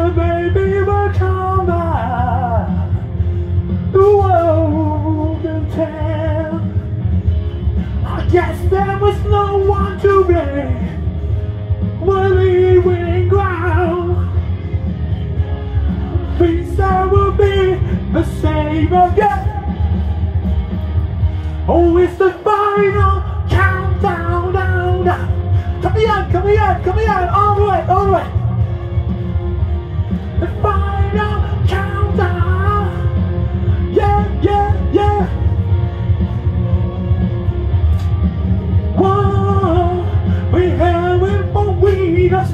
the baby will come back. The world can tell. I guess there was no one to blame. We're leaving ground. Things that will be the same again. Oh, it's the final countdown, down, down. Come here, come here, come here, all the way, all the way. The final countdown. Yeah, yeah, yeah. Whoa, we have it for winners,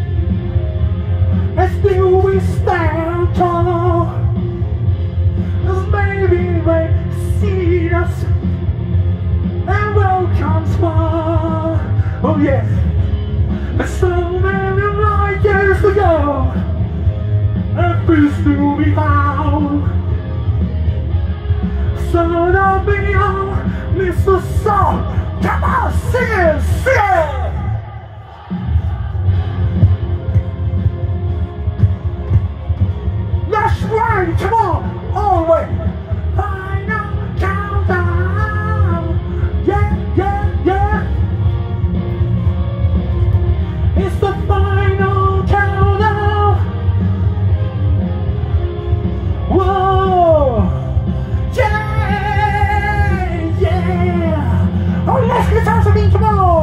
and still we stand tall. 'Cause maybe they see us and welcome small. Oh yeah, there's so many light years to go, and peace to be found. So don't be on, Mr. Song. Come on, sing it, sing it. That's right, come on, all the way. Final countdown. Yeah, yeah, yeah. It's the final countdown. Whoa. Yeah, yeah. Oh, let's get out of me tomorrow.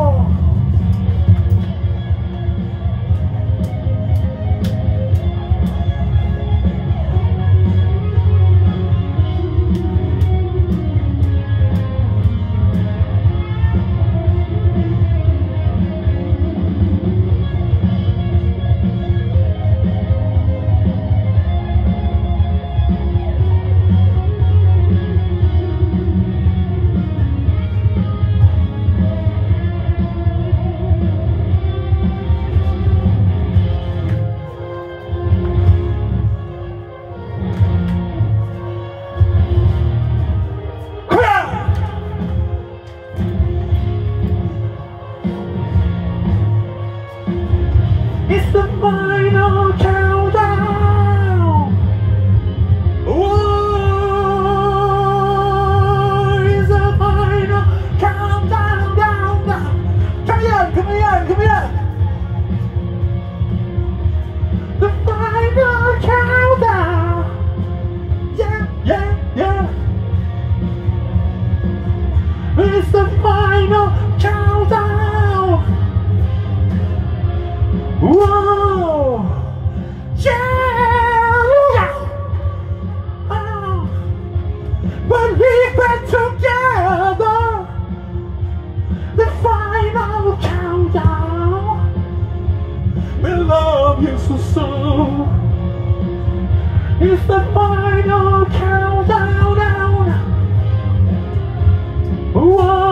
It's the final countdown. Whoa, it's the final countdown, down, down. Come here, come here, come here. The final countdown. Yeah, yeah, yeah. It's the final countdown. Whoa! Yeah! Oh. But we've been together. The final countdown. We love you so. It's the final countdown. Whoa!